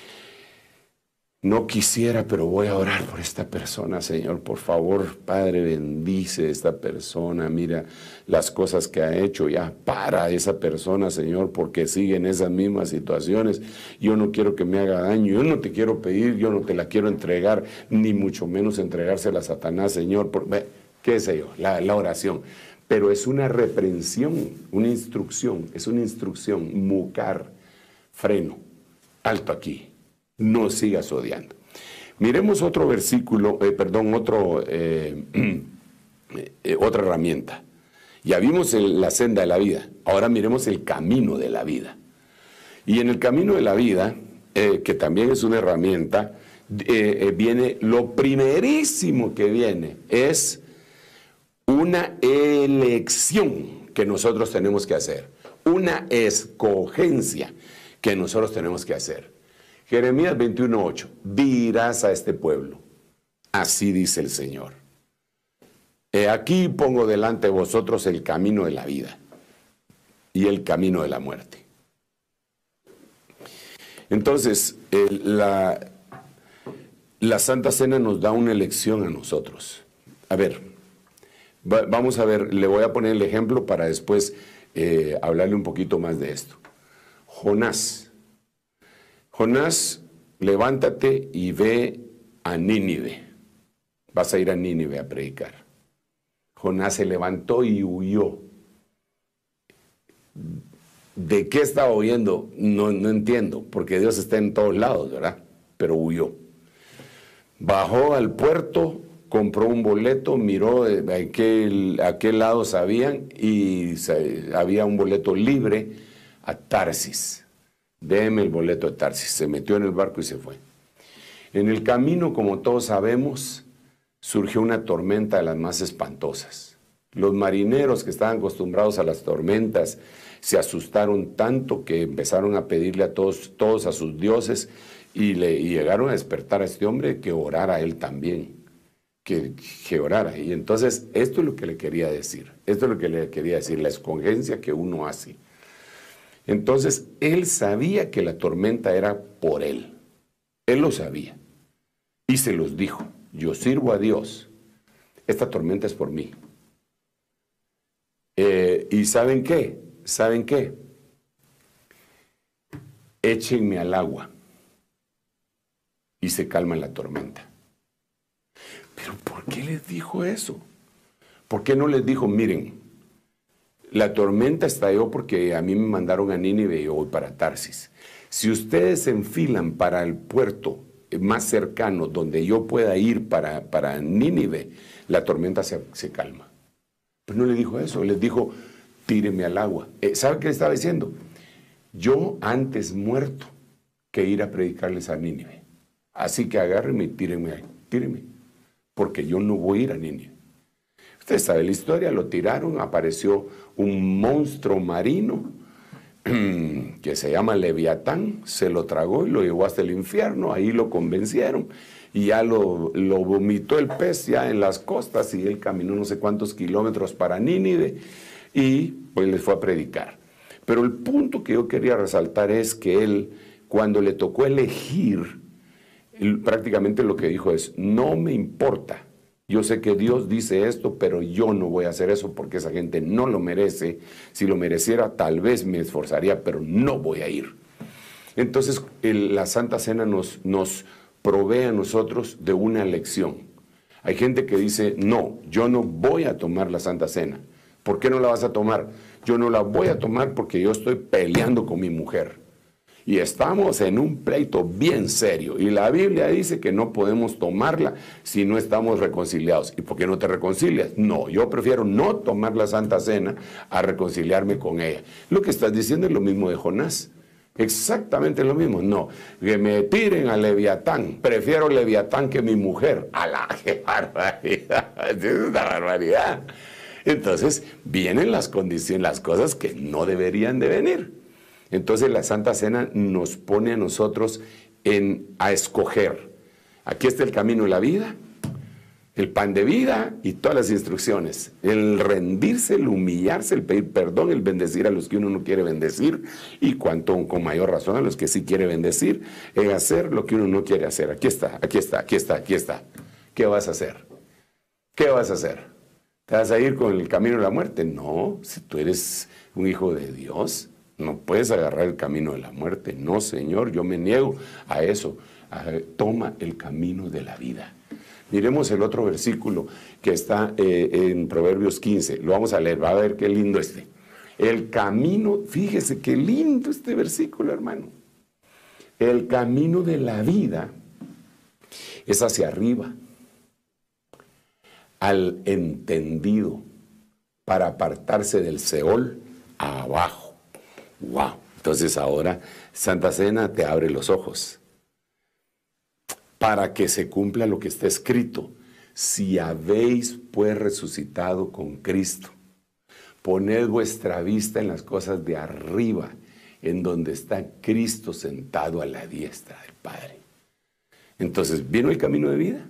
no quisiera, pero voy a orar por esta persona, Señor, por favor, Padre, bendice a esta persona, mira las cosas que ha hecho, ya para esa persona, Señor, porque sigue en esas mismas situaciones, yo no quiero que me haga daño, yo no te quiero pedir, yo no te la quiero entregar, ni mucho menos entregársela a Satanás, Señor, qué sé yo, la oración, pero es una reprensión, una instrucción, mukar, freno, alto aquí. No sigas odiando. Miremos otro versículo, otra herramienta. Ya vimos la senda de la vida, ahora miremos el camino de la vida. Y en el camino de la vida, que también es una herramienta, viene lo primerísimo que viene, es una elección que nosotros tenemos que hacer, una escogencia que nosotros tenemos que hacer. Jeremías 21:8, dirás a este pueblo, así dice el Señor. Aquí pongo delante de vosotros el camino de la vida y el camino de la muerte. Entonces, la Santa Cena nos da una elección a nosotros. A ver, vamos a ver, le voy a poner el ejemplo para después hablarle un poquito más de esto. Jonás, levántate y ve a Nínive. Vas a ir a Nínive a predicar. Jonás se levantó y huyó. ¿De qué estaba huyendo? No entiendo, porque Dios está en todos lados, ¿verdad? Pero huyó. Bajó al puerto, compró un boleto, miró a qué lado sabían y había un boleto libre a Tarsis. Déme el boleto de Tarsis. Se metió en el barco y se fue. En el camino, como todos sabemos, surgió una tormenta de las más espantosas. Los marineros que estaban acostumbrados a las tormentas se asustaron tanto que empezaron a pedirle a todos a sus dioses y llegaron a despertar a este hombre que orara a él también, que orara. Y entonces esto es lo que le quería decir, la escogencia que uno hace. Entonces él sabía que la tormenta era por él, él lo sabía y se los dijo, yo sirvo a Dios, esta tormenta es por mí. ¿Y saben qué? Échenme al agua y se calma la tormenta. Pero ¿por qué les dijo eso? ¿Por qué no les dijo, miren, la tormenta estalló porque a mí me mandaron a Nínive y yo voy para Tarsis? Si ustedes se enfilan para el puerto más cercano donde yo pueda ir para Nínive, la tormenta se calma. Pero no le dijo eso, les dijo, tíreme al agua. ¿Sabe qué le estaba diciendo? Yo antes muerto que ir a predicarles a Nínive. Así que agárrenme y tírenme, porque yo no voy a ir a Nínive. Usted sabe la historia, lo tiraron, apareció un monstruo marino que se llama Leviatán, se lo tragó y lo llevó hasta el infierno, ahí lo convencieron y ya lo vomitó el pez ya en las costas y él caminó no sé cuántos kilómetros para Nínive y pues les fue a predicar. Pero el punto que yo quería resaltar es que él, cuando le tocó elegir, prácticamente lo que dijo es, no me importa, yo sé que Dios dice esto, pero yo no voy a hacer eso porque esa gente no lo merece. Si lo mereciera, tal vez me esforzaría, pero no voy a ir. Entonces, la Santa Cena nos provee a nosotros de una lección. Hay gente que dice, no, yo no voy a tomar la Santa Cena. ¿Por qué no la vas a tomar? Yo no la voy a tomar porque yo estoy peleando con mi mujer. Y estamos en un pleito bien serio. Y la Biblia dice que no podemos tomarla si no estamos reconciliados. ¿Y por qué no te reconcilias? No, yo prefiero no tomar la Santa Cena a reconciliarme con ella. Lo que estás diciendo es lo mismo de Jonás. Exactamente lo mismo. No, que me tiren a Leviatán. Prefiero Leviatán que mi mujer. ¡Alá, qué barbaridad! Es una barbaridad. Entonces vienen las condiciones, las cosas que no deberían de venir. Entonces la Santa Cena nos pone a nosotros a escoger. Aquí está el camino de la vida, el pan de vida y todas las instrucciones. El rendirse, el humillarse, el pedir perdón, el bendecir a los que uno no quiere bendecir y con mayor razón a los que sí quiere bendecir, en hacer lo que uno no quiere hacer. Aquí está. ¿Qué vas a hacer? ¿Qué vas a hacer? ¿Te vas a ir con el camino de la muerte? No, si tú eres un hijo de Dios, no puedes agarrar el camino de la muerte. No, Señor, yo me niego a eso. Toma el camino de la vida. Miremos el otro versículo que está en Proverbios 15. Lo vamos a leer, va a ver qué lindo este. El camino, fíjese qué lindo este versículo, hermano. El camino de la vida es hacia arriba, al entendido, para apartarse del Seol abajo. ¡Wow! Entonces ahora Santa Cena te abre los ojos para que se cumpla lo que está escrito. Si habéis pues resucitado con Cristo, poned vuestra vista en las cosas de arriba, en donde está Cristo sentado a la diestra del Padre. Entonces, ¿vino el camino de vida?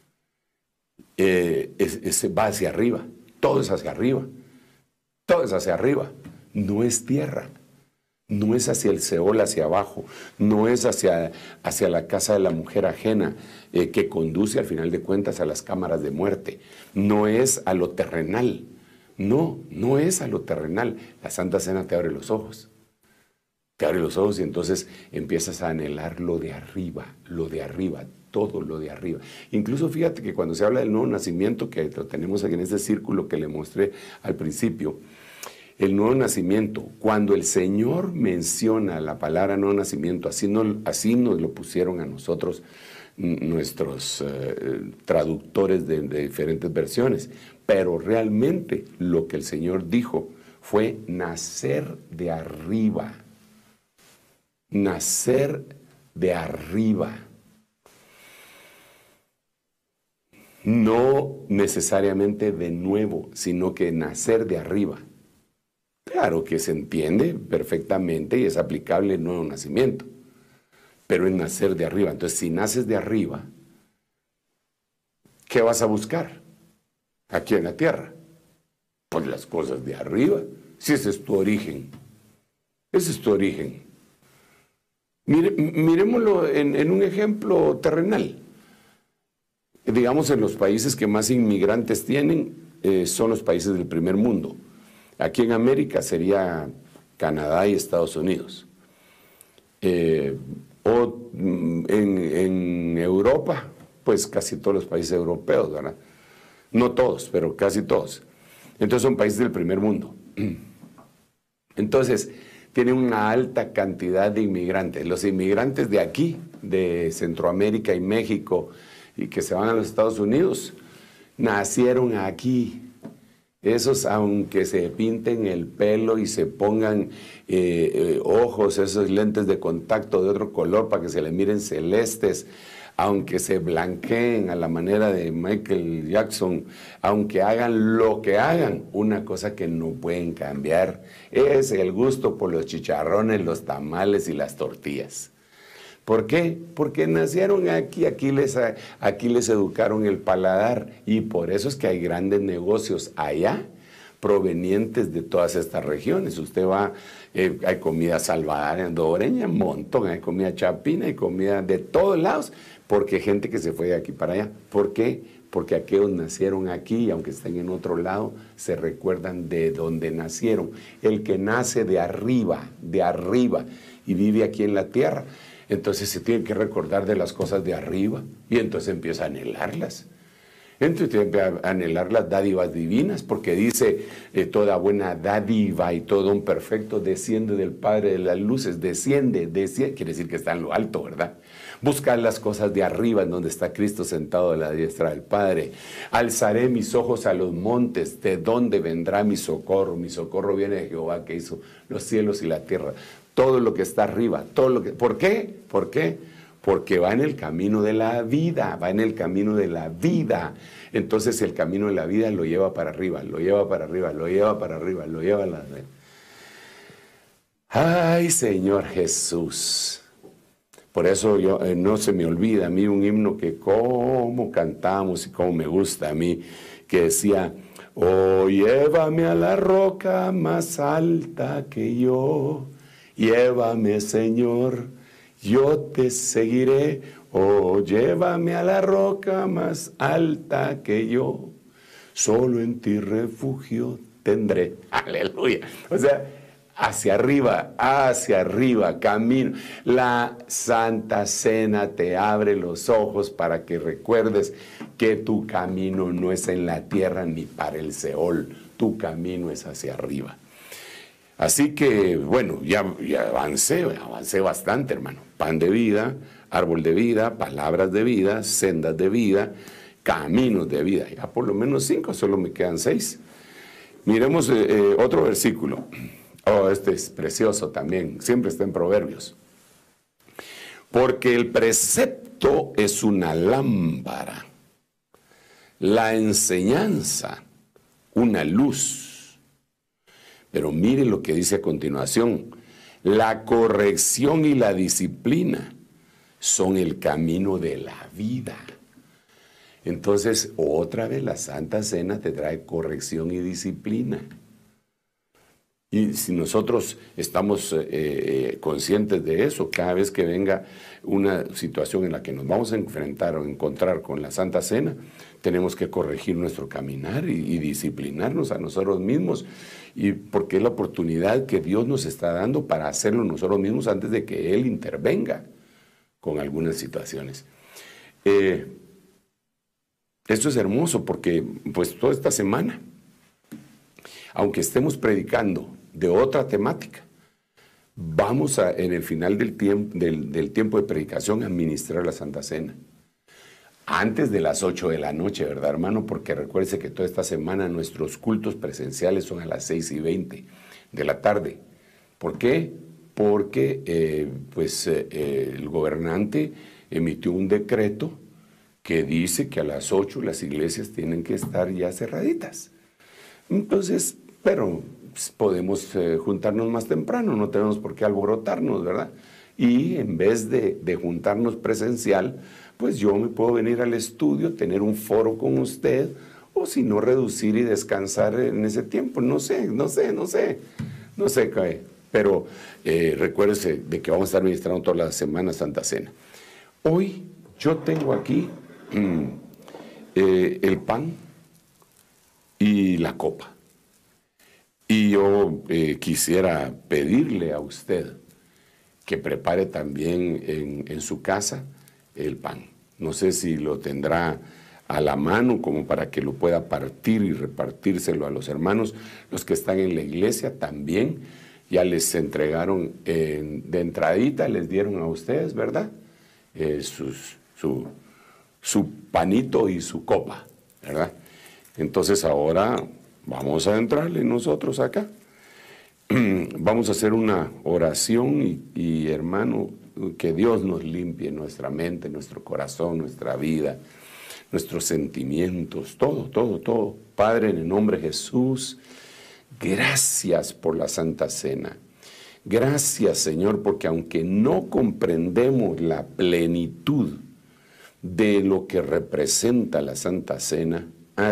Va hacia arriba, todo es hacia arriba, todo es hacia arriba, no es tierra. No es hacia el Seol, hacia abajo, no es hacia la casa de la mujer ajena, que conduce al final de cuentas a las cámaras de muerte. No es a lo terrenal, no es a lo terrenal. La Santa Cena te abre los ojos. Te abre los ojos y entonces empiezas a anhelar lo de arriba, todo lo de arriba. Incluso fíjate que cuando se habla del nuevo nacimiento, que lo tenemos aquí en este círculo que le mostré al principio, el nuevo nacimiento, cuando el Señor menciona la palabra nuevo nacimiento, así nos lo pusieron a nosotros nuestros traductores de diferentes versiones, pero realmente lo que el Señor dijo fue nacer de arriba. Nacer de arriba. No necesariamente de nuevo, sino que nacer de arriba. Claro que se entiende perfectamente y es aplicable el nuevo nacimiento, pero es nacer de arriba. Entonces, si naces de arriba, ¿qué vas a buscar aquí en la tierra? Pues las cosas de arriba, si ese es tu origen. Ese es tu origen. Miremoslo en un ejemplo terrenal. Digamos, en los países que más inmigrantes tienen, son los países del primer mundo. Aquí en América sería Canadá y Estados Unidos. O en Europa, pues casi todos los países europeos, ¿verdad? No todos, pero casi todos. Entonces son países del primer mundo. Entonces, tienen una alta cantidad de inmigrantes. Los inmigrantes de aquí, de Centroamérica y México, y que se van a los Estados Unidos, nacieron aquí. Esos, aunque se pinten el pelo y se pongan ojos, esos lentes de contacto de otro color para que se les miren celestes, aunque se blanqueen a la manera de Michael Jackson, aunque hagan lo que hagan, una cosa que no pueden cambiar es el gusto por los chicharrones, los tamales y las tortillas. ¿Por qué? Porque nacieron aquí les educaron el paladar, y por eso es que hay grandes negocios allá provenientes de todas estas regiones. Usted va, hay comida salvadoreña, un montón, hay comida chapina, hay comida de todos lados, porque hay gente que se fue de aquí para allá. ¿Por qué? Porque aquellos nacieron aquí y aunque estén en otro lado, se recuerdan de donde nacieron. El que nace de arriba, y vive aquí en la tierra, entonces se tiene que recordar de las cosas de arriba y entonces empieza a anhelarlas. Entonces tiene que anhelar las dádivas divinas, porque dice toda buena dádiva y todo un perfecto desciende del Padre de las luces. Desciende, quiere decir que está en lo alto, ¿verdad? Buscar las cosas de arriba, en donde está Cristo sentado a la diestra del Padre. Alzaré mis ojos a los montes, ¿de dónde vendrá mi socorro? Mi socorro viene de Jehová, que hizo los cielos y la tierra. Todo lo que está arriba, todo lo que... ¿Por qué? ¿Por qué? Porque va en el camino de la vida, va en el camino de la vida. Entonces el camino de la vida lo lleva para arriba, lo lleva para arriba, lo lleva para arriba, lo lleva a la... ¡Ay, Señor Jesús! Por eso yo no se me olvida a mí un himno que cómo cantamos y cómo me gusta a mí, que decía: oh, llévame a la roca más alta que yo, llévame, Señor, yo te seguiré. Oh, llévame a la roca más alta que yo, solo en ti refugio tendré. Aleluya. O sea, hacia arriba, camino. La Santa Cena te abre los ojos para que recuerdes que tu camino no es en la tierra ni para el Seol, tu camino es hacia arriba. Así que, bueno, ya avancé bastante, hermano. Pan de vida, árbol de vida, palabras de vida, sendas de vida, caminos de vida. Ya por lo menos 5, solo me quedan 6. Miremos otro versículo. Oh, este es precioso también, siempre está en Proverbios. Porque el precepto es una lámpara, la enseñanza una luz. Pero mire lo que dice a continuación: la corrección y la disciplina son el camino de la vida. Entonces, otra vez la Santa Cena te trae corrección y disciplina. Y si nosotros estamos conscientes de eso, cada vez que venga una situación en la que nos vamos a enfrentar o encontrar con la Santa Cena, tenemos que corregir nuestro caminar y disciplinarnos a nosotros mismos, y porque es la oportunidad que Dios nos está dando para hacerlo nosotros mismos antes de que Él intervenga con algunas situaciones. Esto es hermoso porque pues toda esta semana, aunque estemos predicando de otra temática, vamos a, en el final del tiempo de predicación, a ministrar la Santa Cena. Antes de las 8 de la noche, ¿verdad, hermano? Porque recuérdese que toda esta semana nuestros cultos presenciales son a las 6:20 de la tarde. ¿Por qué? Porque el gobernante emitió un decreto que dice que a las 8 las iglesias tienen que estar ya cerraditas. Entonces, pero podemos juntarnos más temprano, no tenemos por qué alborotarnos, ¿verdad? Y en vez de juntarnos presencial, pues yo me puedo venir al estudio, tener un foro con usted, o si no, reducir y descansar en ese tiempo. No sé, pero recuérdese de que vamos a estar ministrando toda la semana Santa Cena. Hoy yo tengo aquí el pan y la copa. Y yo quisiera pedirle a usted que prepare también en su casa el pan. No sé si lo tendrá a la mano como para que lo pueda partir y repartírselo a los hermanos. Los que están en la iglesia también ya les entregaron de entradita, les dieron a ustedes, ¿verdad? Su panito y su copa, ¿verdad? Entonces ahora vamos a entrarle nosotros acá. Vamos a hacer una oración y hermano, que Dios nos limpie nuestra mente, nuestro corazón, nuestra vida, nuestros sentimientos, todo. Padre, en el nombre de Jesús, gracias por la Santa Cena. Gracias, Señor, porque aunque no comprendemos la plenitud de lo que representa la Santa Cena,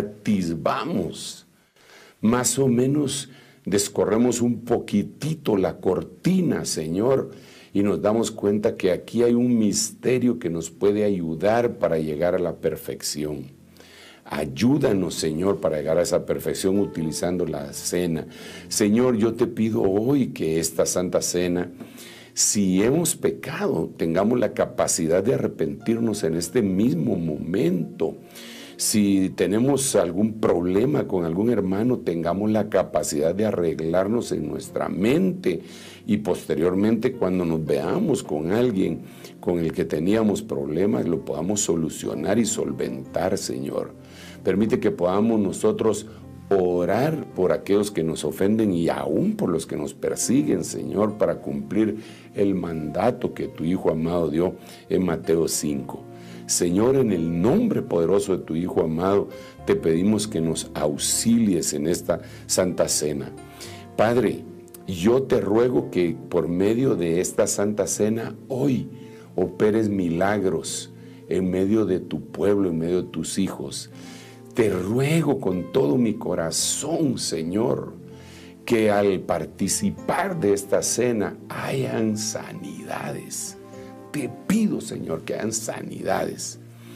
atisbamos, más o menos descorremos un poquitito la cortina, Señor, y nos damos cuenta que aquí hay un misterio que nos puede ayudar para llegar a la perfección. Ayúdanos, Señor, para llegar a esa perfección utilizando la cena. Señor, yo te pido hoy que esta Santa Cena, si hemos pecado, tengamos la capacidad de arrepentirnos en este mismo momento. Si tenemos algún problema con algún hermano, tengamos la capacidad de arreglarnos en nuestra mente, y posteriormente cuando nos veamos con alguien con el que teníamos problemas, lo podamos solucionar y solventar, Señor. Permite que podamos nosotros orar por aquellos que nos ofenden y aún por los que nos persiguen, Señor, para cumplir el mandato que tu Hijo amado dio en Mateo 5. Señor, en el nombre poderoso de tu Hijo amado, te pedimos que nos auxilies en esta Santa Cena. Padre, yo te ruego que por medio de esta Santa Cena hoy operes milagros en medio de tu pueblo, en medio de tus hijos. Te ruego con todo mi corazón, Señor, que al participar de esta cena hayan sanidades. Te pido, Señor, que hayan sanidades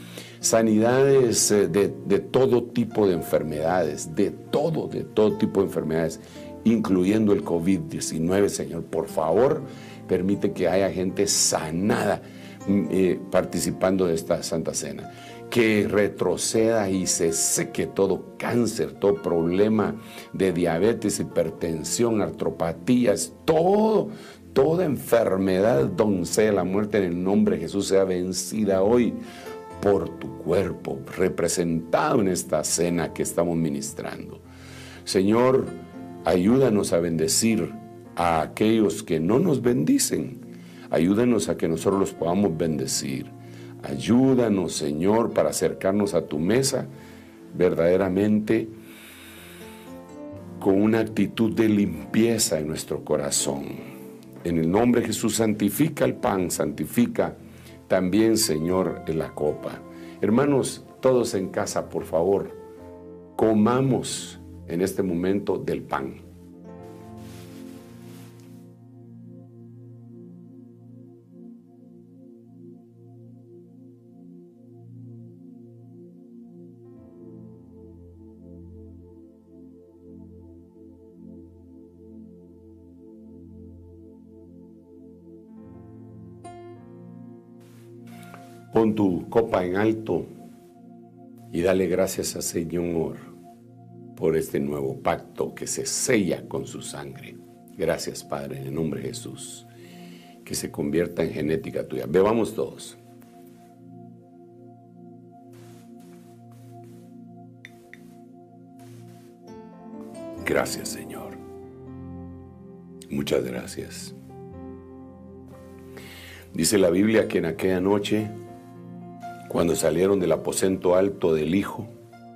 de todo tipo de enfermedades, de todo tipo de enfermedades, incluyendo el COVID-19, Señor. Por favor, permite que haya gente sanada participando de esta Santa Cena. Que retroceda y se seque todo cáncer, todo problema de diabetes, hipertensión, artropatías, toda enfermedad, doncella, la muerte, en el nombre de Jesús, sea vencida hoy por tu cuerpo, representado en esta cena que estamos ministrando. Señor, ayúdanos a bendecir a aquellos que no nos bendicen. Ayúdanos a que nosotros los podamos bendecir. Ayúdanos, Señor, para acercarnos a tu mesa verdaderamente con una actitud de limpieza en nuestro corazón. En el nombre de Jesús, santifica el pan, santifica también, Señor, la copa. Hermanos, todos en casa, por favor, comamos en este momento del pan. Pon tu copa en alto y dale gracias al Señor por este nuevo pacto que se sella con su sangre. Gracias, Padre, en el nombre de Jesús. Que se convierta en genética tuya. Bebamos todos. Gracias, Señor. Muchas gracias. Dice la Biblia que en aquella noche, cuando salieron del aposento alto del Hijo,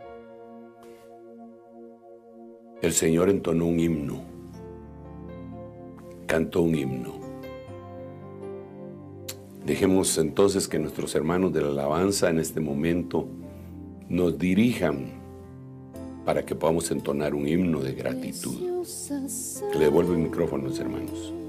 el Señor entonó un himno, cantó un himno. Dejemos entonces que nuestros hermanos de la alabanza en este momento nos dirijan para que podamos entonar un himno de gratitud. Le devuelvo el micrófono a los hermanos.